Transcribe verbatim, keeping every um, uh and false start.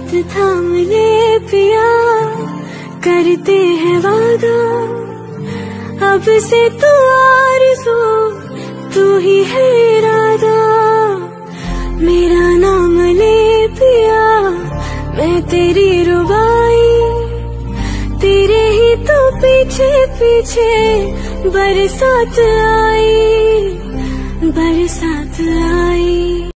हाथ थाम ले पिया, करते हैं वादा, अब से तू आरज़ू, तू ही है इरादा। मेरा नाम ले पिया, मैं तेरी रुबाई, तेरे ही तो पीछे पीछे बरसात आई, बरसात आई।